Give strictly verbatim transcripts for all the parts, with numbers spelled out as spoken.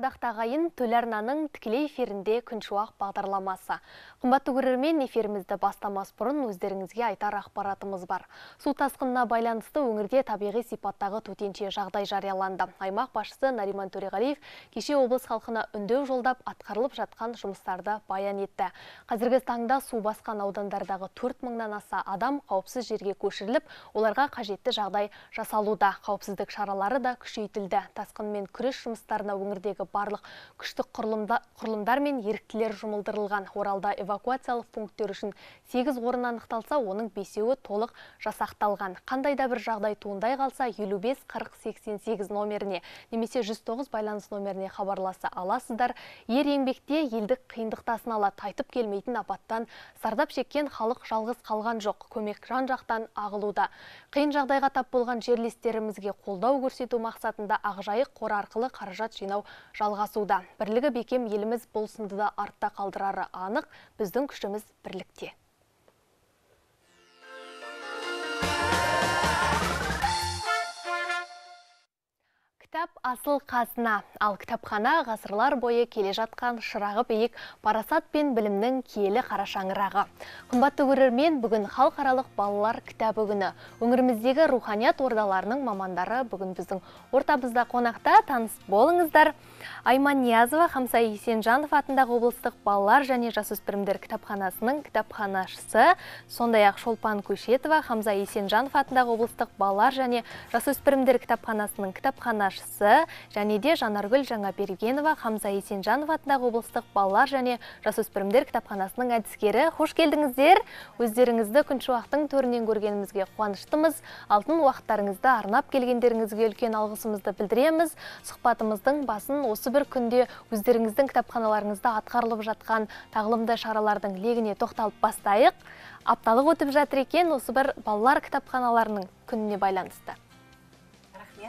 ардақты ағайын, Төларнаның тікелей эфирінде күншуақ бағдарламасы. Қымбатты көрермен, эфирімізді бастамас бұрын өздеріңізге айтар ақпаратымыз бар. Су тасқынына байланысты өңірде табиғи сипаттағы төтенше жағдай жарияланды. Аймақ басшысы Нариман Төреғалиев кеше облыс халқына үндеу жолдап атқарылып жатқан жұмыстарды баян етті. Қазіргі таңда су басқан аудандардағы төрт мыңнан аса адам қауіпсіз жерге көшіріліп, оларға қажетті жағдай жасалуда. Қауіпсіздік шаралары да күшейтілді. Тасқынмен күрес жұмыстарына өңірдегі барлық күштік құрылымдар мен еріктілер жұмылдырылған. Оралда эвакуациялық пункттер үшін сегіз орын анықталса, оның бесеуі толық жасақталған. Қандай да бір жағдай туындай қалса, елу бес қырық сексен сегіз номеріне немесе жүз тоғыз байланыс номеріне хабарласа аласыздар. Ер еңбекте елдік қиындықтасын алады. Тайтып келмейтін апаттан зардап шеккен халық жалғыз қалған жоқ. Көмек жан-жақтан ағылуда. Қиын жағдайға тап болған жерлестерімізге қолдау көрсету мақсатында Ақжайық қоры арқылы қаражат жинау жалғасуда. Бірлігі бекем еліміз болсынды да артта қалдырары анық, біздің күшіміз бірлікте. Кітап асыл қазына, ал кітапхана ғасырлар бойы келе жатқан шырағы биік парасат пен білімнің киелі қара шаңырағы. Қымбатты көрермен, бүгін халықаралық балалар кітабы күні. Өңіріміздегі руханият ордаларының мамандары бүгін біздің ортамызда қонақта. Таныс болыңыздар. Айман Ниязова Хамза Есенжанов атындағы облыстық балалар және жасөспірімдер кітапханасының кітапханашысы, сондай-ақ Шолпан Көшетова Хамза Есенжанов атындағы облыстық балалар және жасөспірімдер кітапханасының кітапханашысы, және де Жанаргүл Жаңабергенова Хамза Есенжанов атындағы облыстық балалар және жасөспірімдер кітапханасының әдіскері. Хош келдіңіздер. Өздеріңізді күншуақтың төрінен көргенімізге қуаныштымыз. Алтын уақыттарыңызды арнап келгендеріңізге үлкен алғысымызды білдіреміз. Сұхбатымыздың басын осы бір күнде өздеріңіздің кітапханаларыңызда атқарылып жатқан тағылымды шаралардың легіне тоқталып бастайық. Апталық өтіп жатыр екен, осы бір балалар кітапханаларының күніне байланысты. Рахмет.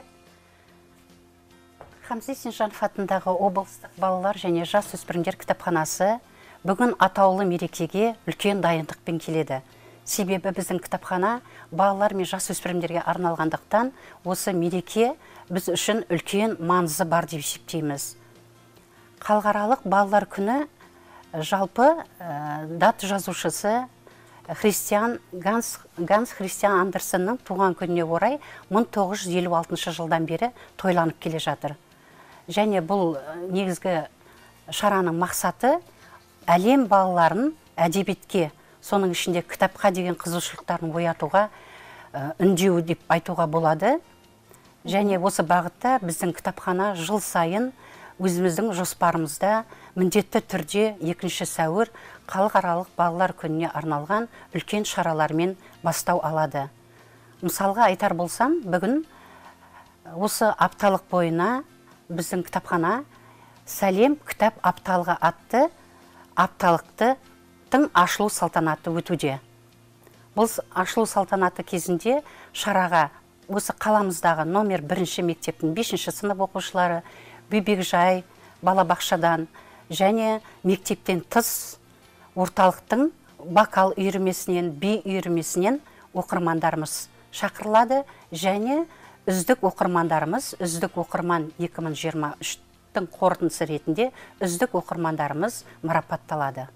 Хамза Есенжанов атындағы облыстық балалар және жасөспірімдер кітапханасы бүгін атаулы мерекеге үлкен дайындықпен келеді. Себебі біздің кітапхана балалар мен жасөспірімдерге арналғандықтан осы мереке біз үшін үлкен маңызы бар деп есептейміз. Халықаралық балалар күні жалпы дат жазушысы Христиан Ганс, Ганс Христиан Андерсеннің туған күніне орай мың тоғыз жүз елу алтыншы жылдан бері тойланып келе жатыр. Және бұл негізгі шараның мақсаты әлем балаларын әдебиетке, соның ішінде кітапқа деген қызығушылықтарын оятуға үндеу деп айтуға болады. Және осы бағытта біздің кітапхана жыл сайын өзіміздің жоспарымызда міндетті түрде екінші сәуір халықаралық балалар күніне арналған үлкен шаралармен бастау алады. Мысалға айтар болсам, бүгін осы апталық бойына біздің кітапхана Сәлем кітап апталығы атты апталықты тың ашылу салтанаты өтуде. Бұл ашылу салтанаты кезінде шараға осы қаламыздағы номер бірінші мектептің бесінші сынып оқушылары, бөбекжай, балабақшадан және мектептен тыс орталықтың бакал үйірмесінен, би үйірмесінен оқырмандарымыз шақырылады және үздік оқырмандарымыз, үздік оқырман екі мың жиырма үштің қорытындысы ретінде үздік оқырмандарымыз марапатталады.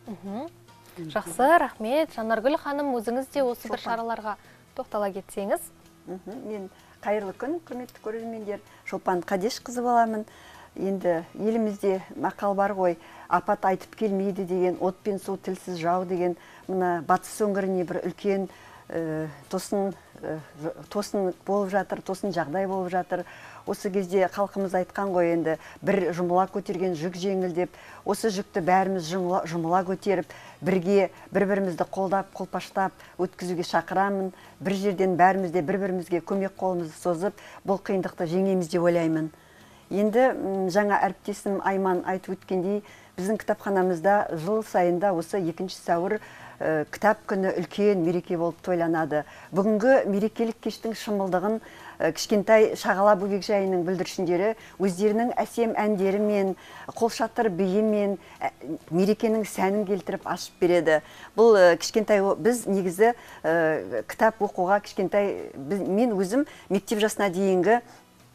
Жақсы, рахмет. Жанаргүл ханым, өзіңіз де осы бір шараларға тоқтала кетсеңіз. Мен қайырлы күн, құрметті көрермендер. Шолпан Қадешқызы боламын. Енді елімізде мақал бар ғой, апат айтып келмейді деген, от пен су тілсіз жау деген, мына батыс өңіріне бір үлкен тосын тосын болып жатыр, тосын жағдай болып жатыр. Осы кезде халқымыз айтқан ғой, енді бір жұмыла көтерген жүк жеңіл деп, осы жүкті бәріміз жұмыла көтеріп, бірге бір-бірімізді қолдап, қолпаштап өткізуге шақырамын. Бір жерден бәрімізде бір-бірімізге көмек қолымызды созып, бұл қиындықты жеңеміз деп ойлаймын. Енді жаңа әріптесім Айман айтып өткендей, біздің кітапханамызда жыл сайында осы екінші сәуір кітап күні үлкен мереке болып тойланады. Бүгінгі мерекелік кештің шымылдығын кішкентай Шағала бөбекжайының бүлдіршіндері өздерінің әсем әндерімен, қолшатыр биімен мерекенің сәнін келтіріп ашып береді. Бұл кішкентай, біз негізі кітап оқуға кішкентай, мен өзім мектеп жасына дейінгі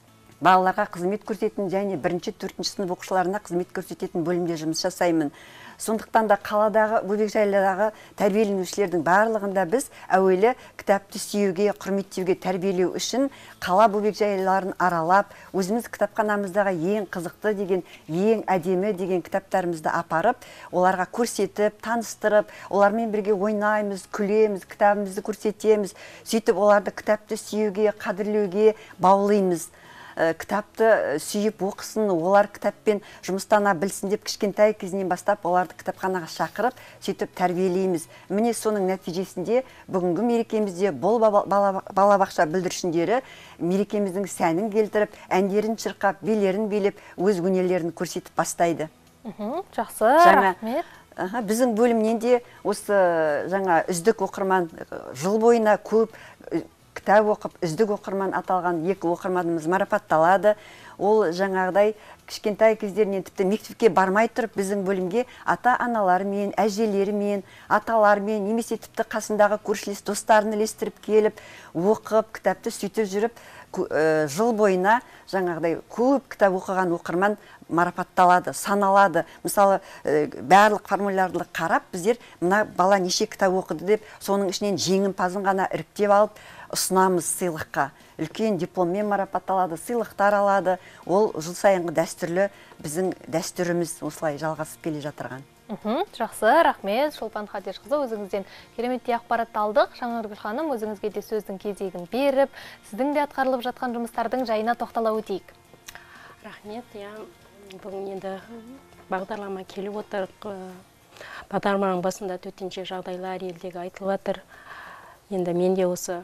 балаларға қызмет көрсететін және бірінші төртінші сынып оқушыларына қызмет көрсететін бөлімде жұмыс жасаймын. Сондықтан да қаладағы бөбекжайлардағы тәрбиеленушілердің барлығында біз әуелі кітапты сүюге, құрметтеуге тәрбиелеу үшін қала бөбекжайларын аралап, өзіміз кітапханамыздағы ең қызықты деген, ең әдемі деген кітаптарымызды апарып, оларға көрсетіп, таныстырып, олармен бірге ойнаймыз, күлеміз, кітабымызды көрсетеміз, сөйтіп оларды кітапты сүюге, қадірлеуге баулимыз. Кітапты сүйіп оқысын, олар кітаппен жұмыстана білсін деп кішкентай кезінен бастап оларды кітапханаға шақырып, сөйтіп тәрбиелейміз. Міне соның нәтижесінде бүгінгі мерекемізде бұл балабақша бүлдіршіндері мерекеміздің сәнін келтіріп, әндерін шырқап, билерін билеп, өз өнерлерін көрсетіп бастайды. Жақсы, рахмет. Біздің бөлімнен де осы жаңа үздік оқырман жыл бойына көп кітап оқып, үздік оқырман аталған екі оқырманымыз марапатталады. Ол жаңағыдай кішкентай кездерінен тіпті мектепке бармай тұрып біздің бөлімге ата-аналарымен, әжелерімен, аталармен, немесе тіпті қасындағы көршілес достарын ілестіріп келіп, оқып, кітапты сөйтіп жүріп, жыл бойына жаңағыдай көп кітап оқыған оқырман марапатталады, саналады. Мысалы, барлық формуляларды қарап, біздер мына бала неше кітап оқыды деп, соның ішінен жеңімпазын ғана іріктеп алып, ұсынамыз сыйлыққа. Үлкен дипломмен марапатталады, сыйлықтар алады. Ол жыл сайынғы дәстүрлі біздің дәстүріміз осылай жалғасып келе жатырған. Жақсы, рахмет. Шолпан Хадешқызы, өзіңізден кереметтей ақпарат алдық. Жаңаргүл ханым, өзіңізге де сөздің кезегін беріп, сіздің де атқарылып жатқан жұмыстардың жайына тоқтала өтейік. Рахмет. Бүгін енді бағдарлама келіп отыр. Бағдарламаның басында төтенше жағдайлар елдегі айтылып жатыр. Енді мен де осы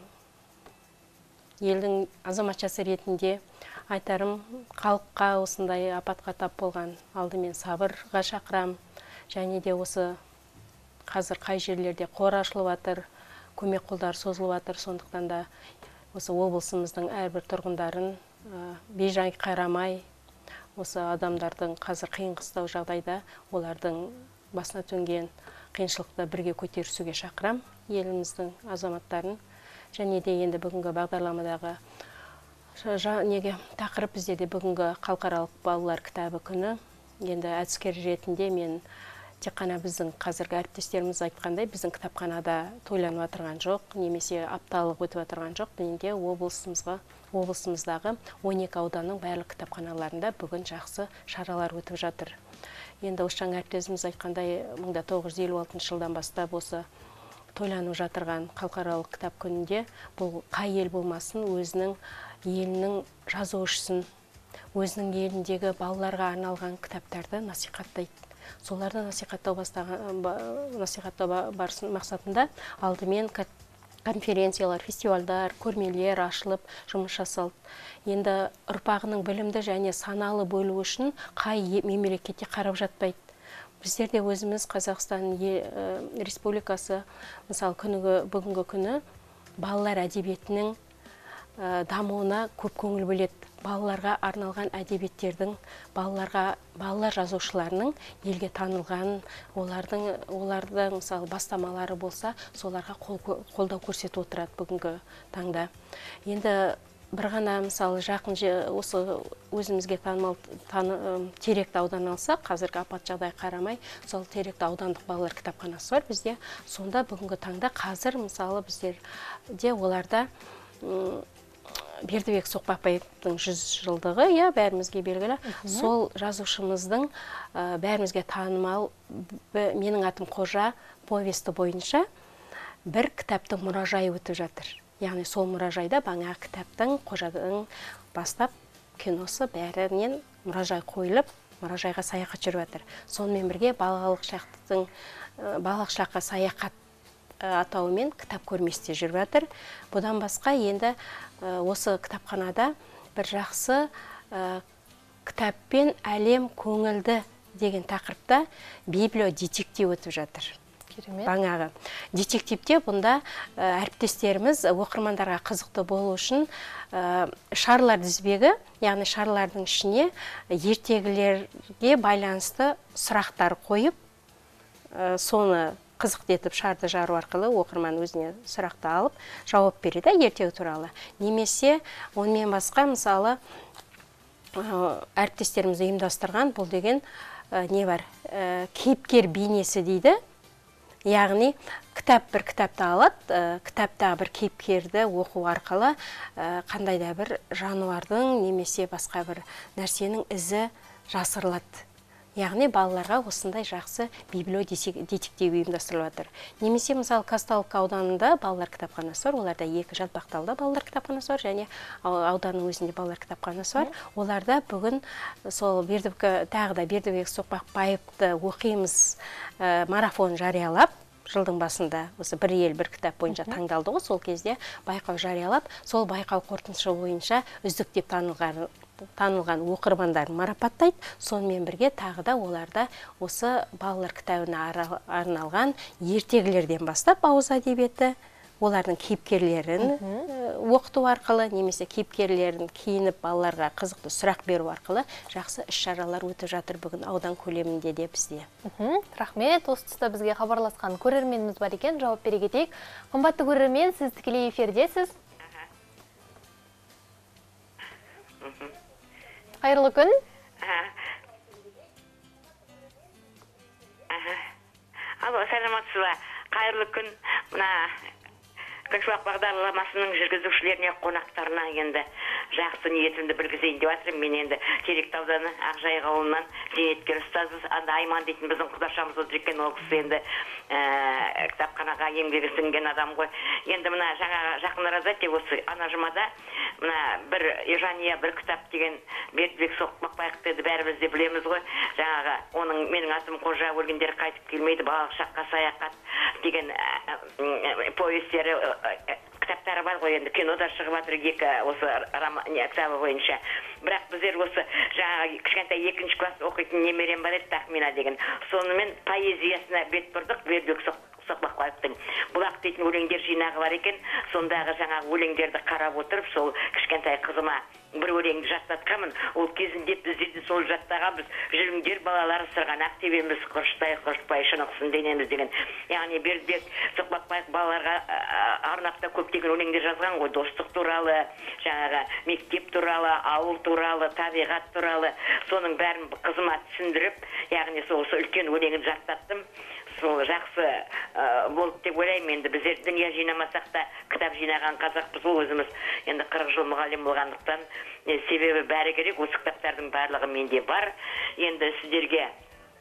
елдің азаматшасы ретінде айтарым, халыққа осындай апатқа тап болған алдымен сабырға шақырам. Және де осы қазір қай жерлерде қор ашылып жатыр, көмек қолдар созылып жатыр. Сондықтан да осы облысымыздың әрбір тұрғындарын бейжай қарамай, осы адамдардың қазір қиын қыстау жағдайда олардың басына төнген қиыншылықты бірге көтерісуге шақырам еліміздің азаматтарын. Және де енді бүгінгі бағдарламадағы неге тақырып бізде де бүгінгі халықаралық балалар кітабы күні. Енді әдіскер ретінде мен тек қана біздің қазіргі әріптестеріміз айтқандай, біздің кітапханада тойланып отырған жоқ, немесе апталық өтіп отырған жоқ. Енді облысымызға, облысымыздағы он екі ауданның барлық кітапханаларында бүгін жақсы шаралар өтіп жатыр. Енді осы жаңа әріптесіміз айтқандай, мың тоғыз жүз елу алтыншы жылдан бастап осы тойланып жатырған халықаралық кітап күнінде бұл қай ел болмасын өзінің елінің жазушысын, өзінің еліндегі балаларға арналған кітаптарды насихаттайды. Соларды насихаттау бастаған насихаттау барысын мақсатында алдымен конференциялар, фестивальдар, көрмелер ашылып, жұмыс жасалды. Енді ұрпағының білімді және саналы бөлу үшін қай мемлекетте қарап жатпайды. Біздер де өзіміз Қазақстан Республикасы, мысалы, бүгінгі күні балалар әдебиетінің дамуына көп көңіл бөледі. Балаларға арналған әдебиеттердің, балаларға, балалар жазушыларының елге танылған, олардың, олардың мысалы бастамалары болса, соларға қолдау көрсетіп отырады бүгінгі таңда. Енді бір ғана мысалы жақын осы өзімізге танымал Теректі ауданы алсақ, қазіргі апат жағдай қарамай, сол Теректі аудандық балалар кітапханасы бар бізде. Сонда бүгінгі таңда қазір мысалы біздерде оларда Бердібек Соқпақбаевтың жүз жылдығы, иә, бәрімізге белгілі. Сол жазушымыздың бәрімізге танымал менің атым Қожа повесті бойынша бір кітаптың мұражайы өтіп жатыр. Яғни сол мұражайда баға кітаптың Қожаның бастап киносы бәрінен мұражай қойылып, мұражайға саяхат жүріп жатыр. Сонымен бірге балалық шақтың балалық шаққа саяхат атауымен кітап көрмесі жүріп жатыр. Бұдан басқа енді осы кітапханада бір жақсы кітаппен әлем көңілді деген тақырыпта библиодетектив өтіп жатыр. Бағанағы детективте бұнда әріптестеріміз оқырмандарға қызықты болу үшін шарлар тізбегі, яғни шарлардың ішіне ертегілерге байланысты сұрақтар қойып, соны қызықты етіп шарды жару арқылы оқырман өзіне сұрақты алып жауап береді ертегі туралы. Немесе онымен басқа мысалы әріптестеріміз ұйымдастырған бұл деген не бар, кейіпкер бейнесі дейді. Яғни кітап бір кітапты алады, кітапта бір кейіпкерді оқу арқылы қандай да бір жануардың немесе басқа бір нәрсенің ізі жасырылады. Яғни балаларға осындай жақсы библиодетектив ұйымдастырылып жатыр. Немесе мысалы Казталовка ауданында балалар кітапханасы бар, оларда екі Жалпақталда балалар кітапханасы бар, және ауданның өзінде балалар кітапханасы бар. Оларда бүгін сол тағы да Бердібек Соқпақбаевты оқимыз марафон жариялап, жылдың басында осы бір ел бір кітап бойынша таңдалды ғой, сол кезде байқау жариялап, сол байқау қорытындысы бойынша үздік деп танылған танылған оқырмандарын марапаттайды. Сонымен бірге тағы да оларда осы балалар кітабына арналған ертегілерден бастап ауыз әдебиеті, олардың кейіпкерлерін оқыту арқылы, немесе кейіпкерлерін киініп балаларға қызықты сұрақ беру арқылы жақсы іс-шаралар өтіп жатыр бүгін аудан көлемінде де бізде. Рахмет, осы тұста бізге хабарласқан көрерменіміз бар екен, жауап бере кетейік. Қымбатты көрермен, сіз тікелей эфирдесіз. Қайырлы күн. Алло, саламатсыз ба? Қайырлы күн. Мына Күншуақ бағдарламасының жүргізушілеріне, қонақтарына енді жақсы ниетімді білгізейін деп жатырмын. Мен енді Теректі ауданы Ақжайық ауылынан зейнеткер ұстазбыз. Анда Айман дейтін біздің құдашамыз отыр екен, ол кісі енді кітапханаға еңбегі сіңген адам ғой. Енді мына жаңа жақын арада тек осы ана жұмада мына бір Ежания бір кітап деген Бердібек Соқпақбаевты бәріміз де білеміз ғой. Жаңағы оның менің атым Қожа, өлгендер қайтып келмейді, балалық шаққа саяхат деген повестері, кітаптары бар ғой, енді кинода шығып жатыр екі осы кітабы бойынша. Бірақ біздер осы жаңағы кішкентай екінші класс оқитын немерем бар еді, Тахмина деген. Сонымен поэзиясына бет бұрдық. Бердібек Соқпақбаевтың Бұлақ дейтін өлеңдер жинағы бар екен. Сондағы жаңағы өлеңдерді қарап отырып, сол кішкентай қызыма бір өлеңді жаттатқанмын. Ол кезінде біздер де сол жаттағанбыз. Жүріңдер балалар, сырғанақ тебеміз, құрыштай құрышпай шынықсын денеміз деген. Яғни Бердібек Соқпақбаев балаларға арнап та көптеген өлеңдер жазған ғой. Достық туралы, жаңағы мектеп туралы, ауыл туралы, табиғат туралы. Соның бәрін қызыма түсіндіріп, яғни сол үлкен өлеңін жаттаттым. Сол жақсы болып деп ойлаймын. Енді біздер дүние жинамасақ та кітап жинаған қазақпыз ғой өзіміз. Енді қырық жыл мұғалім болғандықтан, себебі бәрі керек, осы кітаптардың барлығы менде бар. Енді сіздерге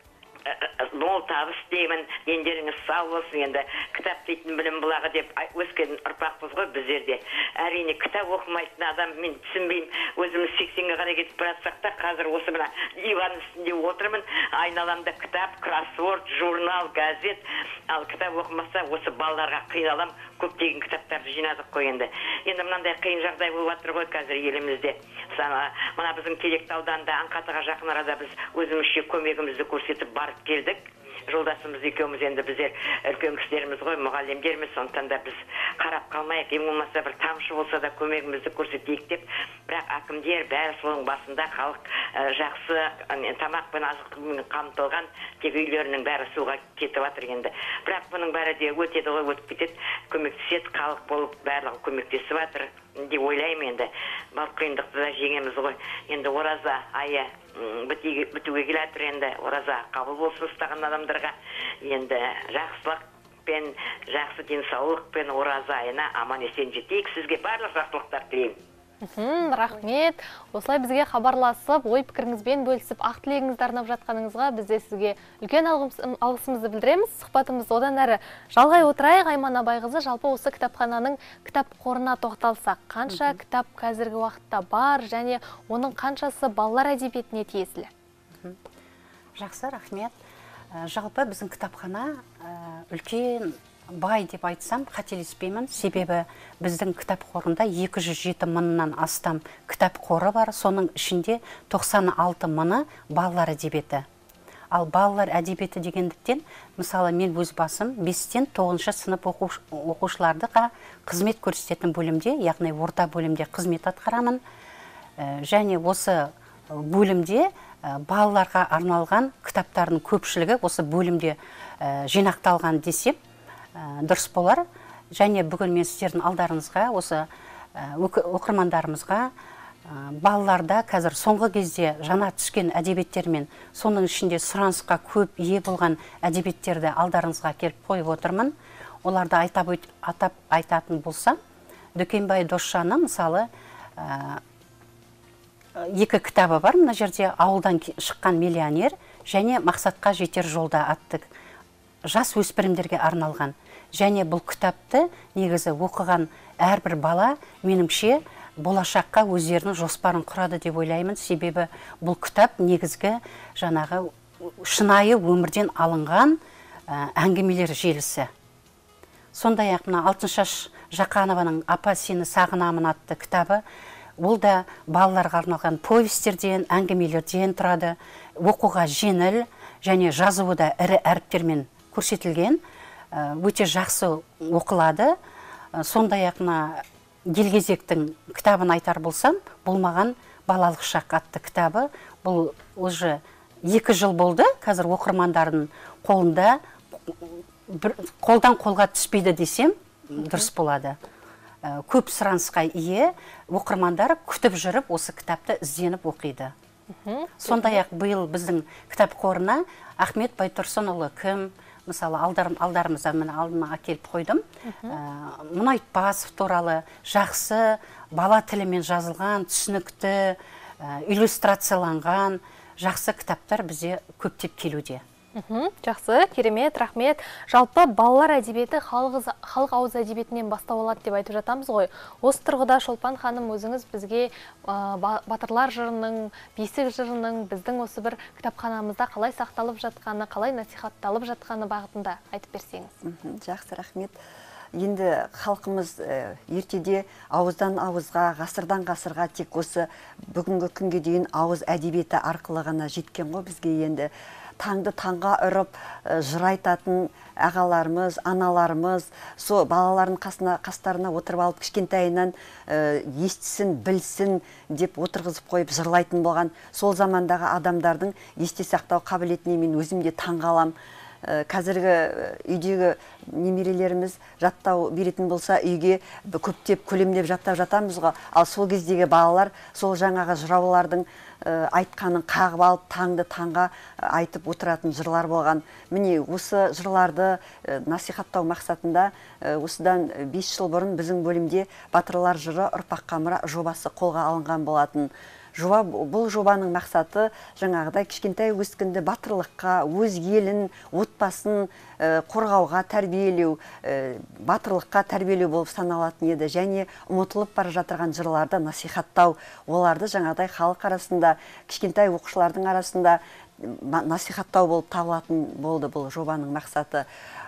мол табыс деймін, дендеріңіз сау болсын. Енді кітап дейтін білім бұлағы деп өскен ұрпақпыз ғой біздерде. Әрине кітап оқымайтын адам мен түсінбеймін. Өзіміз сексенге қарай кетіп баратсақ та, қазір осы мына диван үстінде отырмын, айналамда кітап, кроссворд, журнал, газет. Ал кітап оқымаса осы балаларға қиналам. Көптеген кітаптарды жинадық қой енді. Енді мынандай қиын жағдай болып жатыр ғой қазір елімізде. Мына біздің Теректі ауданында Аңқатыға жақын арада біз өзімізше көмегімізді көрсетіп барып келдік. Жолдасымыз екеуміз, енді біздер үлкен кісілеріміз ғой, мұғалімдерміз, сондықтан да біз қарап қалмайық, ең болмаса бір тамшы болса да көмегімізді көрсетейік деп. Бірақ әкімдер бәрі соның басында, халық жақсы тамақпен, азық-түлікпен қамтылған, тек үйлерінің бәрі суға кетіп жатыр енді. Бірақ бұның бәрі де өтеді ғой, өтіп кетеді, көмектеседі, халық болып барлығы көмектесіп жатыр деп ойлаймын енді. Бар қиындықты да жеңеміз ғой. Енді ораза айы бітуге келатыр, енді ораза қабыл болсын ұстаған адамдарға. Енді жақсылық пен жақсы денсаулықпен ораза айына аман есен жетейік. Сізге барлық жақсылықтар тілеймін. Рахмет. Осылай бізге хабарласып, ой пікіріңізбен бөлісіп, ақ тілегіңізді арнап жатқаныңызға біз де сізге үлкен алғысымызды білдіреміз. Сұхбатымыз одан әрі жалғай отырайық. Айман Абайқызы, жалпы осы кітапхананың кітап қорына тоқталсақ, қанша кітап қазіргі уақытта бар және оның қаншасы балалар әдебиетіне тиесілі? Жақсы, рахмет. Жалпы біздің кітапхана үлкен бай деп айтсам қателеспеймін, себебі біздің кітап қорында екі жүз жеті мыңнан астам кітап қоры бар. Соның ішінде тоқсан алты мыңы балалар әдебиеті. Ал балалар әдебиеті дегендіктен, мысалы мен өз басым бестен тоғызыншы сынып оқушылардыға қызмет көрсететін бөлімде, яғни орта бөлімде қызмет атқарамын. Және осы бөлімде балаларға арналған кітаптардың көпшілігі осы бөлімде жинақталған десем дұрыс болар. Және бүгін мен сіздердің алдарыңызға, осы оқырмандарымызға балаларда қазір соңғы кезде жаңа түскен әдебиеттермен, соның ішінде сұранысқа көп ие болған әдебиеттерді алдарыңызға келіп қойып отырмын. Оларды айтап, атап айтатын болсам, Дүкенбай Досжанның мысалы екі кітабы бар. Мына жерде ауылдан шыққан миллионер және мақсатқа жетер жолда атты жас өспірімдерге арналған. Және бұл кітапты негізі оқыған әрбір бала меніңше болашаққа өздерінің жоспарын құрады деп ойлаймын. Себебі бұл кітап негізгі жаңағы шынайы өмірден алынған әңгімелер желісі. Сондай-ақ мына Алтыншаш Жақанованың «Апа, сені сағынамын» атты кітабы, ол да балаларға арналған повестерден, әңгімелерден тұрады. Оқуға жеңіл және жазуы да ірі әріптермен көрсетілген, өте жақсы оқылады. Сондай-ақ мына Елгезектің кітабын айтар болсам, бұл маған балалық шақ атты кітабы. Бұл уже екі жыл болды, қазір оқырмандардың қолында, қолдан қолға түспейді десем, дұрыс болады. Көп сұранысқа ие, оқырмандар күтіп жүріп осы кітапты ізденіп оқиды. Сондай-ақ биыл біздің кітап қорына Ахмет Байтұрсынұлы кім, мысалы алдарымызда мені алдыма әкеліп қойдым. Мұнайтпасов туралы жақсы, бала тілімен жазылған, түсінікті, иллюстрацияланған жақсы кітаптар бізде көптеп келуде. Жақсы, керемет, рахмет. Жалпы балалар әдебиеті халық ауыз әдебиетінен бастау алады деп айтып жатамыз ғой. Осы тұрғыда Шолпан ханым өзіңіз бізге батырлар жырының, бесік жырының біздің осы бір кітапханамызда қалай сақталып жатқаны, қалай насихатталып жатқаны бағытында айтып берсеңіз. Жақсы, рахмет. Енді халқымыз ертеде ауыздан ауызға, ғасырдан ғасырға тек осы бүгінгі күнге дейін ауыз әдебиеті арқылы ғана жеткен ғой бізге. Енді таңды таңға ұрып жыр айтатын ағаларымыз, аналарымыз, со балалардың қастарына отырып алып кішкентайынан естісін, білсін деп отырғызып қойып жырлайтын болған сол замандағы адамдардың есте сақтау қабілетіне мен өзім де таңғалам. Қазіргі үйдегі немерелеріміз жаттау беретін болса, үйге көптеп көлемдеп жаттап жатамыз ғой. Ал сол кездегі балалар сол жаңағы жыраулардың айтқанын қағып алып, таңды таңға айтып отыратын жырлар болған. Міне осы жырларды насихаттау мақсатында осыдан бес жыл бұрын біздің бөлімде Батырлар жыры ұрпаққа мұра жобасы қолға алынған болатын. Бұл жобаның мақсаты жаңағыдай кішкентай өскінді батырлыққа, өз елін, отбасын қорғауға тәрбиелеу, батырлыққа тәрбиелеу болып саналатын еді. Және ұмытылып бара жатырған жырларды насихаттау, оларды жаңағыдай халық арасында, кішкентай оқушылардың арасында насихаттау болып табылатын болды бұл жобаның мақсаты.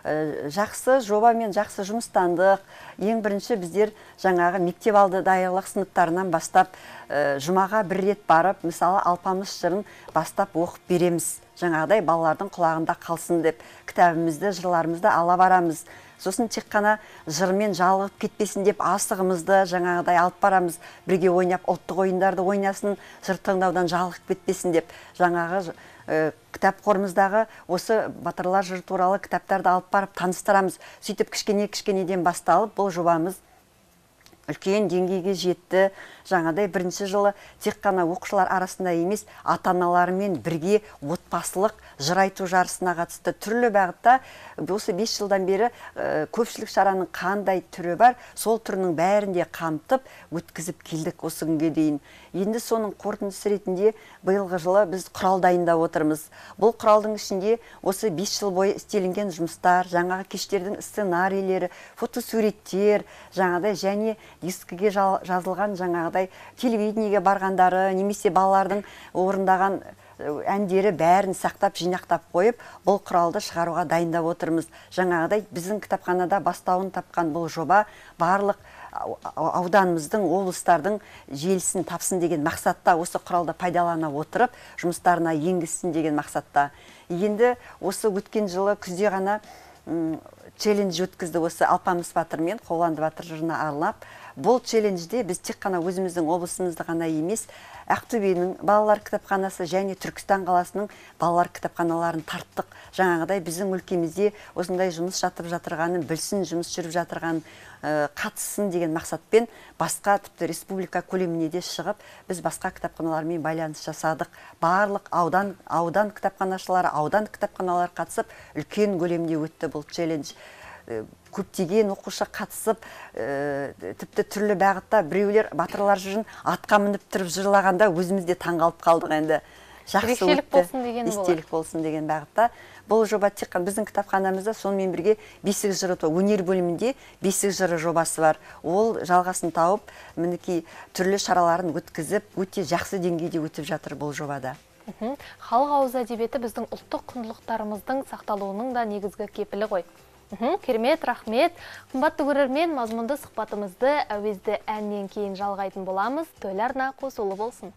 Жақсы жоба мен жақсы жұмыстандық. Ең бірінші біздер жаңағы мектеп алды даярлық сыныптарынан бастап жұмаға бір рет барып, мысалы Алпамыс жырын бастап оқып береміз. Жаңағыдай балалардың құлағында қалсын деп кітабымызды, жырларымызды ала барамыз. Сосын тек қана жырмен жалығып кетпесін деп асығымызды жаңағыдай алып барамыз. Бірге ойнап, ұлттық ойындарды ойнасын, жыр тыңдаудан жалығып кетпесін деп жаңағы кітап қорымыздағы осы батырлар жыр туралы кітаптарды алып барып таныстырамыз. Сөйтіп кішкене-кішкенеден басталып бұл жобамыз үлкен деңгейге жетті. Жаңадай бірінші жылы тек қана оқушылар арасында емес, ата-аналарымен бірге отбасылық жыр айту жарысына қатысты. Түрлі бағытта осы бес жылдан бері көпшілік шараның қандай түрі бар, сол түрінің бәрінде қамтып өткізіп келдік осы күнге дейін. Енді соның қорытындысы ретінде биылғы жылы біз құрал дайындап отырмыз. Бұл құралдың ішінде осы бес жыл бойы істелінген жұмыстар, жаңағы кештердің сценарийлері, фотосуреттер, жаңағыдай және дискіге жазылған жаңағыдай телевидениеге барғандары, немесе балалардың орындаған әндері бәрін сақтап, жинақтап қойып, бұл құралды шығаруға дайындап отырмыз. Жаңағыдай біздің кітапханада бастауын тапқан бұл жоба барлық ауданымыздың, облыстардың желісін тапсын деген мақсатта осы құралды пайдалана отырып, жұмыстарына енгізсін деген мақсатта. Енді осы өткен жылы күзде ғана челлендж өткізді осы Алпамыс батыр мен Қобыланды батыр жырына арнап. бұл челленджде біз тек қана өзіміздің облысымызды ғана емес, Ақтөбенің балалар кітапханасы және Түркістан қаласының балалар кітапханаларын тарттық. Жаңағыдай біздің өлкемізде осындай жұмыс жатып жатырғанын білсін, жұмыс жүріп жатырғанын қатыссын деген мақсатпен басқа тіпті республика көлеміне де шығып, біз басқа кітапханалармен байланыс жасадық. Барлық аудан аудан кітапханашылары, аудан кітапханалары қатысып, үлкен көлемде өтті бұл челлендж. Көптеген оқушы қатысып, тіпті түрлі бағытта біреулер батырлар жырын атқа мініп тұрып жырлағанда өзімізде таңғалып қалдық. Енді жақсы өтті, естелік болсын деген бағытта. Бұл жоба тек қана біздің кітапханамызда сонымен бірге бесік жыры өнер бөлімінде бесік жыры жобасы бар. Ол жалғасын тауып, мінекей түрлі шараларын өткізіп, өте жақсы деңгейде өтіп жатыр бұл жобада. Халық ауыз әдебиеті біздің ұлттық құндылықтарымыздың сақталуының да негізгі кепілі ғой. Керемет, рахмет. Қымбатты көрермен, мазмұнды сұхбатымызды әуезді әннен кейін жалғайтын боламыз. Тойларына қосылы болсын.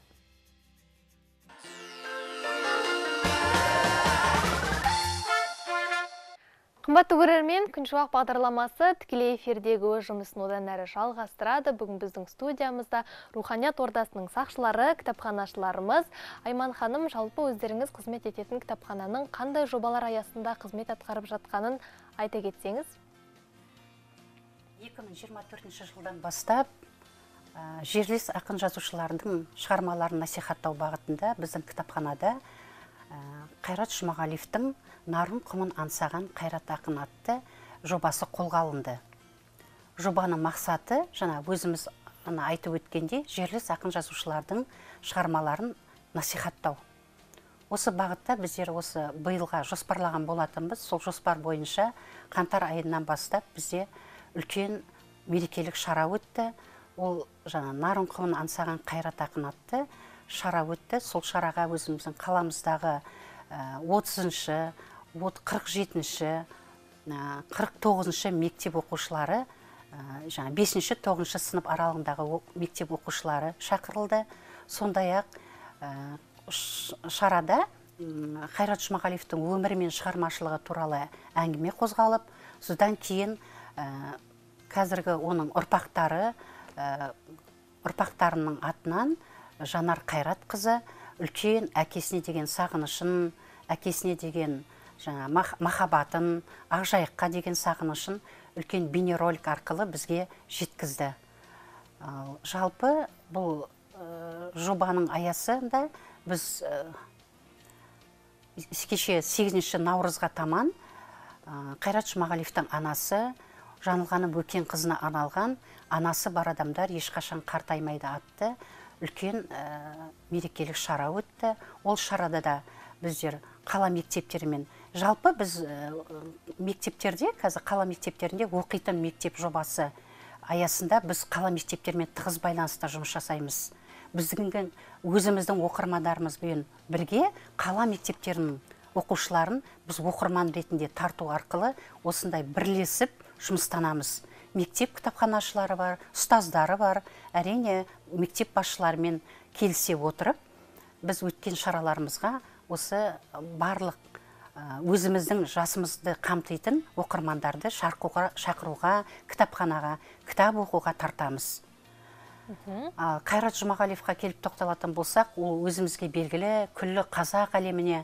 Қымбатты көрермен, Күншуақ бағдарламасы тікелей эфирдегі өз жұмысын одан әрі жалғастырады. Бүгін біздің студиямызда Руханият ордасының сақшылары, кітапханашыларымыз. Айман ханым, жалпы өздеріңіз қызмет ететін кітапхананың қандай жобалар аясында қызмет атқарып жатқанын айта кетсеңіз? екі мың жиырма төртінші жылдан бастап жерлес ақын жазушылардың шығармаларын насихаттау бағытында біздің кітапханада Қайрат Жұмағалиевтің «Нарын құмын аңсаған Қайрат ақын» атты жобасы қолға алынды. Жобаның мақсаты, жаңа өзіміз айтып өткенде, жерлес ақын жазушылардың шығармаларын насихаттау. Осы бағытта біздер осы биылға жоспарлаған болатынбыз. Сол жоспар бойынша қаңтар айынан бастап бізде үлкен мерекелік шара өтті. Ол жаңа «Нарын құмын аңсаған Қайрат ақын» атты шара өтті. Сол шараға өзіміздің қаламыздағы отызыншы, қырық жетінші, қырық тоғызыншы мектеп оқушылары, бесінші тоғызыншы сынып аралығындағы мектеп оқушылары шақырылды. Сондай-ақ шарада Қайрат Жұмағалиевтің өмірі мен шығармашылығы туралы әңгіме қозғалып, содан кейін қазіргі оның ұрпақтары, ұрпақтарының атынан Жанар Қайрат қызы үлкен әкесіне деген сағынышын, әкесіне деген жаңа махаббатын, Ақжайыққа деген сағынышын үлкен бейнеролик арқылы бізге жеткізді. Жалпы бұл жобаның аясында біз кеше сегізінші наурызға таман Қайрат Жұмағалиевтің анасы, Жаңылғаным Бөкен қызына арналған «Анасы бар адамдар ешқашан қартаймайды» атты үлкен мерекелік шара өтті. Ол шарада да біздер қала мектептерімен, жалпы біз мектептерде, қазір қала мектептерінде оқитын мектеп жобасы аясында біз қала мектептерімен тығыз байланыста жұмыс жасаймыз. Біздің өзіміздің оқырмандарымызбен бірге қала мектептерінің оқушыларын біз оқырман ретінде тарту арқылы осындай бірлесіп жұмыстанамыз. Мектеп кітапханашылары бар, ұстаздары бар, әрине мектеп басшыларымен келісе отырып, біз өткен шараларымызға осы барлық өзіміздің жасымызды қамтитын оқырмандарды шақыруға, кітапханаға, кітап оқуға тартамыз. Қайрат Жұмағалиевқа келіп тоқталатын болсақ, ол өзімізге белгілі күллі қазақ әлеміне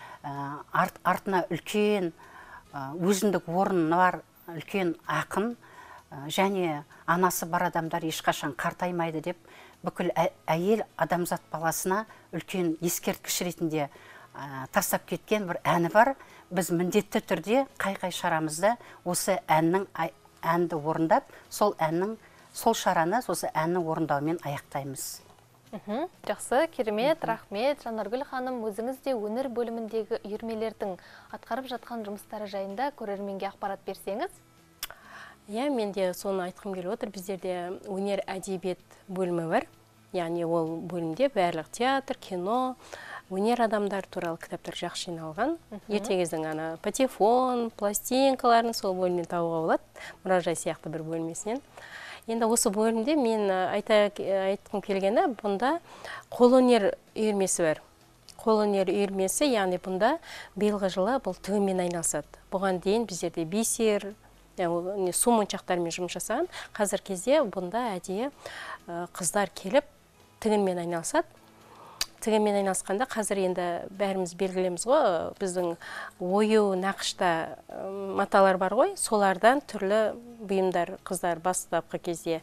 артына үлкен өзіндік орны бар үлкен ақын, және анасы бар адамдар ешқашан қартаймайды деп бүкіл әйел адамзат баласына үлкен ескерткіш ретінде тастап кеткен бір әні бар. Біз міндетті түрде қай-қай шарамызда осы әннің әнді орындап, сол әннің сол шараны осы әннің орындауымен аяқтаймыз. Жақсы, керемет, рахмет. Жанаргүл ханым, өзіңіз де өнер бөліміндегі үйірмелердің атқарып жатқан жұмыстары жайында көрерменге ақпарат берсеңіз? Иә, мен де соны айтқым келіп отыр. Біздерде өнер әдебиет бөлімі бар. Яғни ол бөлімде барлық театр, кино, өнер адамдар туралы кітаптар жақсы жиналған. Ертеңіздің ана патефон, пластинкаларын сол бөлімнен табуға болады. Мұражай сияқты бір бөлмесінен. Енді осы бөлімде мен айтқым келгені, бұнда қолөнер үйірмесі бар. Қолөнер үйірмесі, яғни бұнда биылғы жылы бұл тігінмен айналысады. Бұған дейін біздерде бисер, су моншақтарымен жұмыс жасаған. Қазір кезде бұнда әдейі қыздар келіп тігінмен айналысады. Тігінмен айналысқанда қазір енді бәріміз белгілеміз ғой, біздің ою нақышта маталар бар ғой, солардан түрлі бұйымдар қыздар бастапқы кезде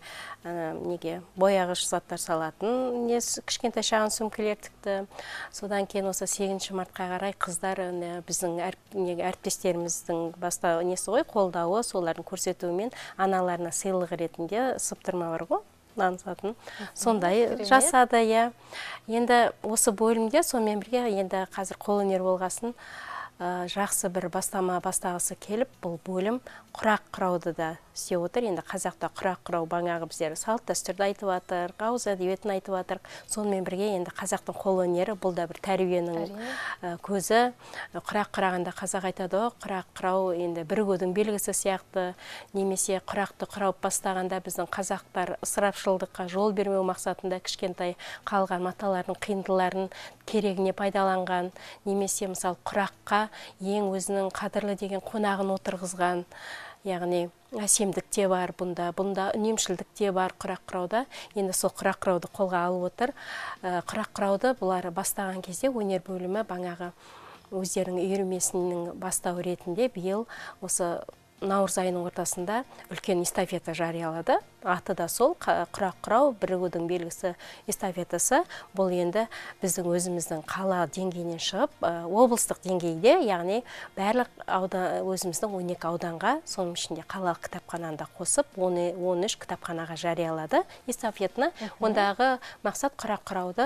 неге бояғыш заттар салатын, кішкентай шағын сөмкелер тікті. Содан кейін осы сегізінші мартқа қарай қыздар біздің әріптестеріміздің баста несі ғой, қолдауы, солардың көрсетуімен аналарына сыйлық ретінде сыптырма бар ғой, нанысатын. Сондай жасады, иә. Енді осы бөлімде сонымен бірге енді қазір қолөнер болғасын жақсы бір бастама бастағысы келіп, бұл бөлім құрақ құрауды да істеп отыр. Енді қазақта құрақ құрау бағанағы біздер салт дәстүрді айтып жатыр, ауыз әдебиетін айтып жатыр. Сонымен бірге енді қазақтың қолөнері бұл да бір тәрбиенің көзі. Құрақ құрағанда қазақ айтады ғой, құрақ құрау енді бірігудің белгісі сияқты, немесе құрақты құрап бастағанда біздің қазақтар ысырапшылдыққа жол бермеу мақсатында кішкентай қалған маталардың қиындыларын керегіне пайдаланған, немесе мысалы құраққа ең өзінің қадірлі деген қонағын отырғызған, яғни әсемдік те бар бұнда, бұнда үнемшілдік те бар құрақ құрауда. Енді сол құрақ құрауды қолға алып отыр. Құрақ құрауды бұлар бастаған кезде өнер бөлімі бағанағы өздерінің үйірмесінің бастауы ретінде биыл осы наурыз айының ортасында үлкен эстафета жариялады. Аты да сол, құрақ құрау бірігудің белгісі эстафетасы. Бұл енді біздің өзіміздің қала деңгейінен шығып, облыстық деңгейде, яғни барлық өзіміздің он екі ауданға, соның ішінде қалалық кітапхананы қосып, он үш кітапханаға жариялады эстафетаны. Ондағы мақсат құрақ құрауды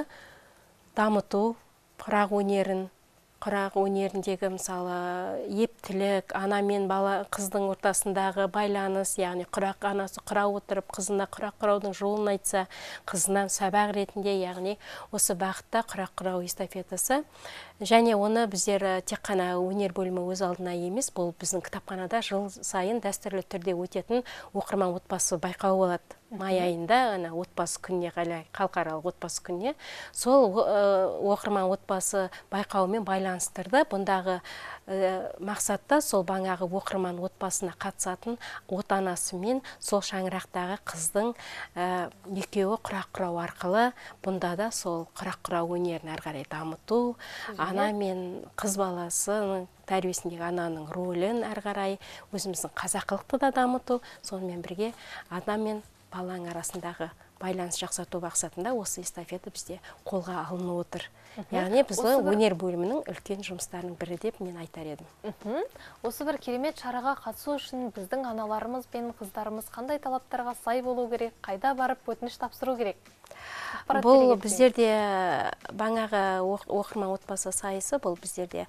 дамыту, құрақ өнерін, құрақ өнеріндегі мысалы ептілік, ана мен бала қыздың ортасындағы байланыс, яғни құрақ анасы құра отырып, қызына құрақ құраудың жолын айтса, қызынан сабақ ретінде, яғни осы бағытта құрақ құрау эстафетасы. Және оны біздер тек қана өнер бөлімі өз алдына емес, бұл біздің кітапханада жыл сайын дәстүрлі түрде өтетін оқырман отбасы байқауы болады. Май айында отбасы күніне, халықаралық отбасы күніне, сол оқырман отбасы байқауымен байланыстырды. Бұндағы мақсатта сол бағанағы оқырман отбасына қатысатын отанасы мен сол шаңырақтағы қыздың екеуі құрақ құрау арқылы бұнда да сол құрақ құрау өнерін әрі қарай дамыту, ана мен қыз баласының тәрбиесіндегі ананың рөлін әрі қарай өзіміздің қазақылықты да дамыту, сонымен бірге ана мен балаң арасындағы байланыс жақсарту мақсатында осы эстафета бізде қолға алынып отыр. Яғни біз өнер бөлімінің үлкен жұмыстарының бірі деп мен айтар едім. Осы бір керемет шараға қатысу үшін біздің аналарымыз бен қыздарымыз қандай талаптарға сай болу керек, қайда барып өтініш тапсыру керек? Бұл біздерде бағанағы оқырман отбасы сайысы, бұл біздерде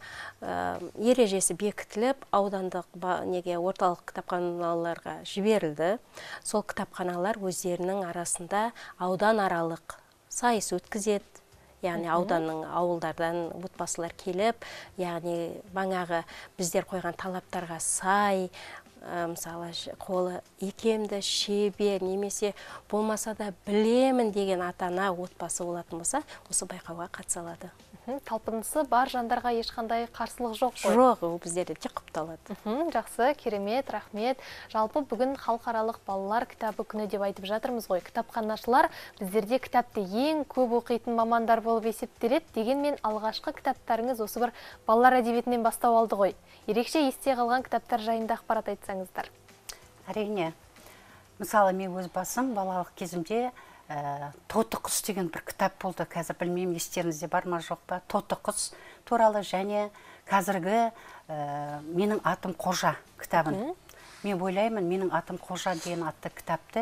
ережесі бекітіліп, аудандық неге орталық кітапханаларға жіберілді. Сол кітапханалар өздерінің арасында аудан аралық сайыс өткізеді. Яғни ауданның ауылдардан отбасылар келіп, яғни бағанағы біздер қойған талаптарға сай, мысалы қолы икемді, шебер, немесе болмаса да білемін деген ата-ана отбасы болатын болса, осы байқауға қатыса алады. Талпынысы бар жандарға ешқандай қарсылық жоқ қой? Жоқ, ол біздерде тек құпталады. Жақсы, керемет, рахмет. Жалпы бүгін халықаралық балалар кітабы күні деп айтып жатырмыз ғой. Кітапханашылар біздерде кітапты ең көп оқитын мамандар болып есептеледі. Дегенмен алғашқы кітаптарыңыз осы бір балалар әдебиетінен бастау алды ғой. Ерекше есте қалған кітаптар жайында ақпарат айтсаңыздар. Әрине, мысалы мен өз басым балалық кезімде Тоты құс деген бір кітап болды. Қазір білмеймін, естеріңізде бар ма жоқ па. Тоты құс туралы және қазіргі менің атым Қожа кітабын. Мен ойлаймын, менің атым Қожа деген атты кітапты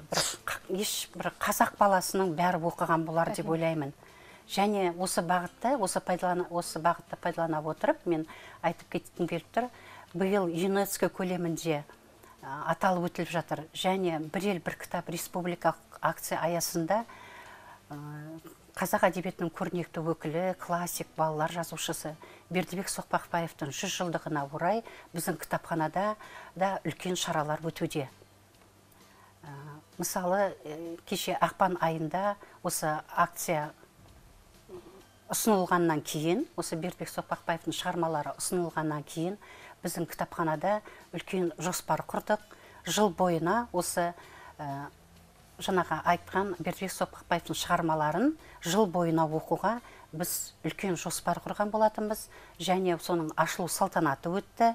бір қазақ баласының бәрі оқыған болар деп ойлаймын. Және осы бағытта, осы бағытта пайдалана отырып, мен айтып кеткім келіп тұр. Биыл ЮНЕСКО көлемінде аталып өтіліп жатыр. Және бір ел бір кітап республикалық акция аясында қазақ әдебиетінің көрнекті өкілі, классик, балалар жазушысы Бердібек Соқпақбаевтың жүз жылдығына орай біздің кітапханада да үлкен шаралар өтуде. Мысалы, кеше ақпан айында осы акция ұсынылғаннан кейін, осы Бердібек Соқпақбаевтың шығармалары ұсынылғаннан кейін, біздің кітапханада үлкен жоспар құрдық. Жыл бойына осы жаңаға айтқан Бердібек Соқпақбаевтың шығармаларын жыл бойына оқуға біз үлкен жоспар құрған болатынбыз, және соның ашылу салтанаты өтті.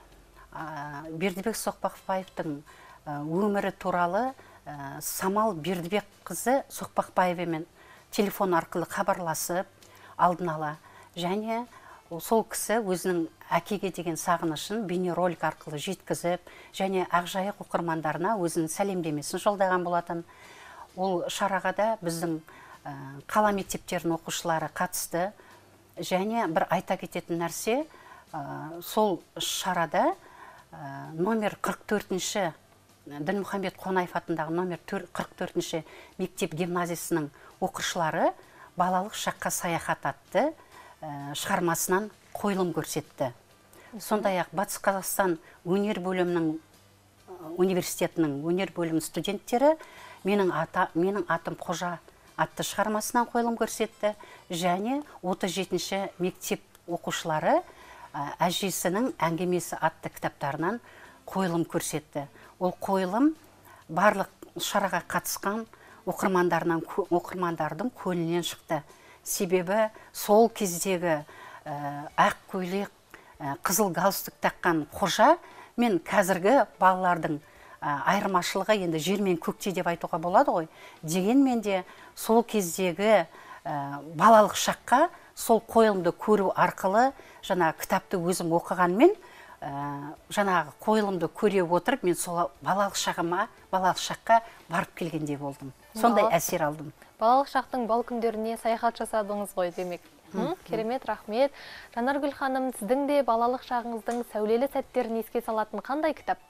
Бердібек Соқпақбаевтың өмірі туралы Самал Бердібек қызы Соқпақбаевамен телефон арқылы хабарласып, алдын ала, және сол кісі өзінің әкеге деген сағынышын бейнеролик арқылы жеткізіп, және Ақжайық оқырмандарына өзінің сәлемдемесін жолдаған болатын. Ол шараға да біздің қала мектептерінің оқушылары қатысты, және бір айта кететін нәрсе, сол шарада номер қырық төртінші Дінмұхамед Қонаев атындағы номер қырық төртінші мектеп гимназиясының оқушылары балалық шаққа саяхат атты шығармасынан қойылым көрсетті. Сондай-ақ Батыс Қазақстан өнер бөлімінің университетінің өнер бөлімінің студенттері менің атым Қожа атты шығармасынан қойылым көрсетті, және отыз жетінші мектеп оқушылары әжесінің әңгімесі атты кітаптарынан қойылым көрсетті. Ол қойылым барлық шараға қатысқан оқырмандардың көңілінен шықты. Себебі сол кездегі ақ көйлек, қызыл галстук таққан Қожа мен қазіргі балалардың айырмашылығы енді жер мен көкте деп айтуға болады ғой. Дегенмен де сол кездегі балалық шаққа сол қойылымды көру арқылы жаңа кітапты өзім оқығанмен жаңағы қойылымды көре отырып, мен сол балалық шағыма, балалық шаққа барып келгендей болдым. Сондай әсер алдым. Балалық шақтың бал күндеріне саяхат жасадыңыз ғой демек. Керемет, рахмет. Жанаргүл ханым, сіздің де балалық шағыңыздың сәулелі сәттерін еске салатын қандай кітап?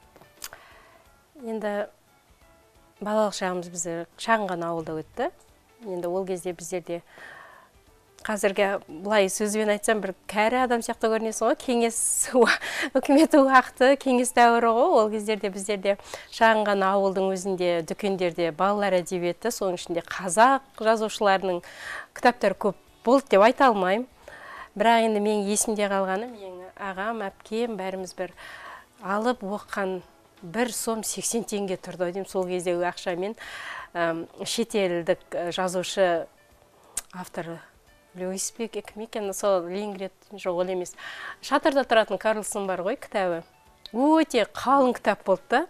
Енді балалық шағымыз біздер шағын ғана ауылда өтті. Енді ол кезде біздерде қазіргі бұлай сөзбен айтсам бір кәрі адам сияқты көрінесің ғой, кеңес үкіметі уақыты, кеңес дәуірі ғой. Ол кездерде біздерде шағын ғана ауылдың өзінде дүкендерде балалар әдебиеті, соның ішінде қазақ жазушыларының кітаптары көп болды деп айта алмаймын. Бірақ енді мен есімде қалғаны, менің ағам, әпкем бәріміз бір алып оққан бір сом сексен теңге тұрды деймін. Сол кездегі ақшамен шетелдік жазушы авторы Леуиспек кім екен, сол Лингрет жоқ ол емес. Шатырда тұратын Карлсон бар ғой кітабы. Өте қалың кітап болды.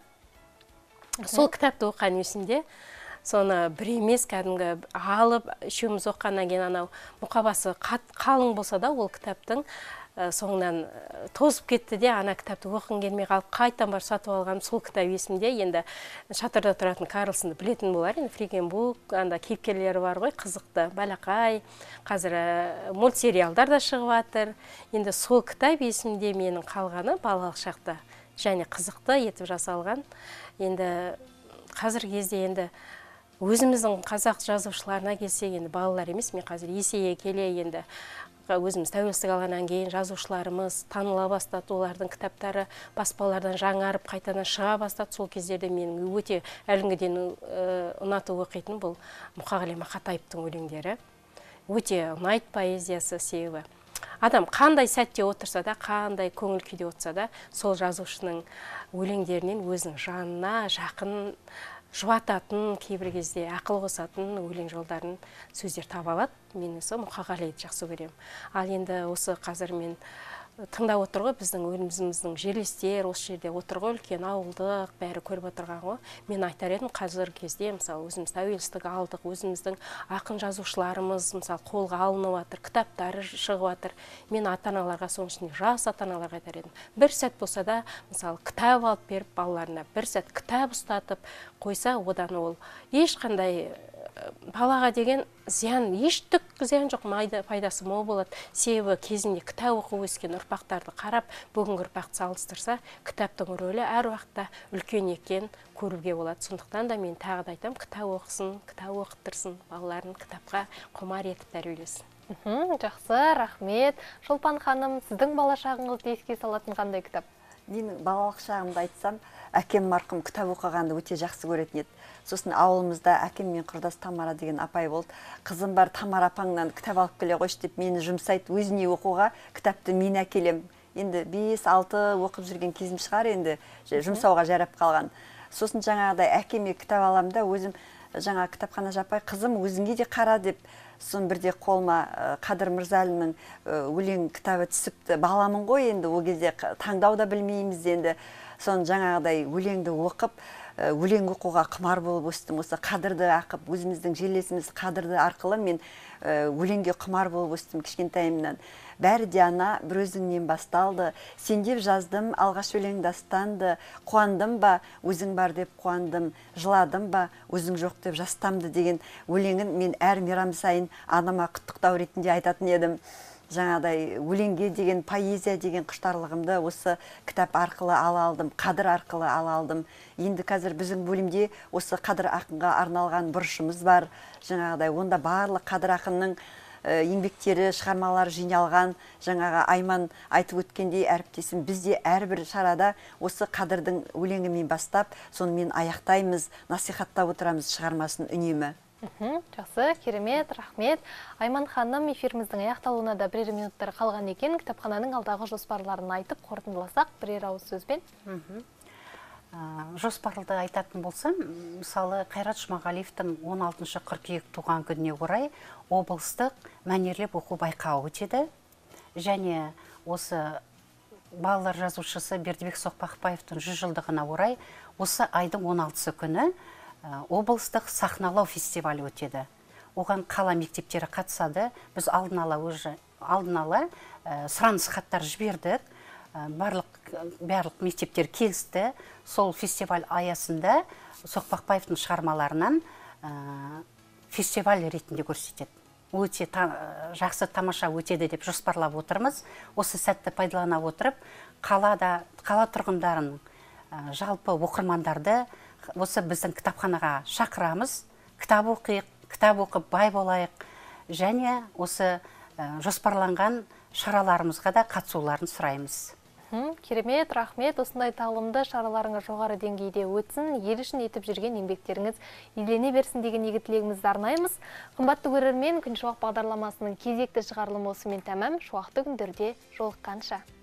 Сол кітапты оққан есімде. Соны бір емес кәдімгі алып үшеуміз оққаннан кейін анау мұқабасы қалың болса да ол кітаптың соңынан тозып кетті де, ана кітапты оқығым келмей қалып қайтадан бар сатып алғаным сол кітап есімде. Енді Шатырда тұратын Карлсонды білетін болар. Енді Фригенбук, анда кейіпкерлері бар ғой, қызықты, балақай. Қазір мультсериалдар да шығып жатыр. Енді сол кітап есімде менің қалғаны балалық шақта және қызықты етіп жасалған. Енді қазір кезде енді өзіміздің қазақ жазушыларына келсек, енді балалар емес, мен қазір есейе келе енді өзіміз тәуелсіздік алғаннан кейін жазушыларымыз таныла бастады, олардың кітаптары баспалардан жаңарып қайтадан шыға бастады. Сол кездерде менің өте әлгіден ұнатып оқитын бұл Мұқағали Мақатаевтың өлеңдері. Өте ұнайды поэзиясы, себебі адам қандай сәтте отырса да, қандай көңіл күйде отырса да, сол жазушының өлеңдерінен өзінің жанына жақын жұбататын, кейбір кезде ақыл қосатын өлең жолдарын сөздер таба алады. Мен осы Мұқағалиды жақсы көремін. Ал енді осы қазір мен тыңдап отыр ғой, біздің өзіміздің жерлестер осы жерде отыр ғой, үлкен ауылдық, бәрі көріп отырған ғой. Мен айтар едім, қазір кезде мысалы өзіміз тәуелсіздік алдық, өзіміздің ақын жазушыларымыз мысалы қолға алынып жатыр, кітаптары шығып жатыр. Мен ата-аналарға, соның ішінде жас ата-аналарға айтар едім, бір сәт болса да мысалы кітап алып беріп балаларына бір сәт кітап ұстатып қойса, одан ол ешқандай балаға деген зиян, ештік зиян жоқ, пайдасы мол болады. Себебі кезінде кітап оқып өскен ұрпақтарды қарап, бүгінгі ұрпақты салыстырса, кітаптың рөлі әр уақытта үлкен екен көруге болады. Сондықтан да мен тағы да айтам, кітап оқысын, кітап оқыттырсын, балаларын кітапқа құмар етіп тәрбиелесін. Жақсы, рахмет. Шолпан ханым, сіздің бала шағыңызды еске салатын қандай кітап? менің балалық шағымда айтсам, әкем марқұм кітап оқығанды өте жақсы көретін еді. Сосын ауылымызда әкеммен құрдас Тамара деген апай болды. Қызым бар, Тамара апаңнан кітап алып келе қойшы деп мені жұмсайды, өзіне оқуға кітапты мен әкелем. Енді бес алты оқып жүрген кезім шығар, енді жұмсауға жарап қалған. Сосын жаңағыдай әкеме кітап алам да, өзім жаңа кітапхана жаппай, қызым өзіңге де қара деп, сон бірде қолыма Қадыр Мырзалиннің өлең кітабы түсіпті. Баламын ғой, енді ол кезде таңдау да білмейміз енді. Сон жаңағыдай өлеңді оқып, өлең оқуға құмар болып өстім. Осы Қадырды ақып, өзіміздің жерлесіміз Қадырды арқылы мен өлеңге құмар болып өстім кішкентайымнан. Бәрі де ана бір өзіңнен басталды. Сен деп жаздым, алғаш өлең дастанды. Қуандым ба, өзің бар деп қуандым. Жыладым ба, өзің жоқ деп жастамды деген өлеңін мен әр мейрам сайын анама құттықтау ретінде айтатын едім. Жаңадай өлеңге деген, поэзия деген құштарлығымды осы кітап арқылы ала алдым, Қадыр арқылы ала алдым. Енді қазір біздің бөлімде осы Қадыр ақынға арналған бұрышымыз бар. Жаңағыдай онда барлық Қадыр ақынның еңбектері, шығармалары жиналған. Жаңаға Айман айтып өткендей, әріптесім, бізде әрбір шарада осы Қадырдың өлеңімен бастап, сонымен аяқтаймыз, насихаттап отырамыз шығармасын үнемі. Жақсы, керемет, рахмет. Айман ханым, эфиріміздің аяқталуына да бірер минуттар қалған екен. Кітапхананың алдағы жоспарларын айтып, қорытындыласақ, бірер ауыз сөзбен. Жоспарларды айтатын болсам, мысалы Қайрат Жұмағалиевтің он алтыншы қыркүйек туған күніне орай облыстық мәнерлеп оқу байқауы өтеді. Және осы балалар жазушысы Бердібек Соқпақбаевтың жүз жылдығына орай осы айдың он алтысы күні облыстық сахналау фестивалі өтеді. Оған қала мектептері қатысады. Біз алдын ала өзі алдын ала сұраныс хаттар жібердік. Барлық барлық мектептер келісті. Сол фестиваль аясында Соқпақбаевтың шығармаларынан фестиваль ретінде көрсетеді. Өте жақсы, тамаша өтеді деп жоспарлап отырмыз. Осы сәтті пайдалана отырып, қалада қала тұрғындарын, жалпы оқырмандарды осы біздің кітапханаға шақырамыз. Кітап оқиық, кітап оқып бай болайық, және осы жоспарланған шараларымызға да қатысуларын сұраймыз. Керемет, рахмет. Осындай тағылымды шараларыңыз жоғары деңгейде өтсін. Ел үшін етіп жүрген еңбектеріңіз елене берсін деген игі тілегімізді арнаймыз. Қымбатты көрермен, Күн шуақ бағдарламасының кезекті шығарылымы осымен тәмам. Шуақты күндерде жолыққанша.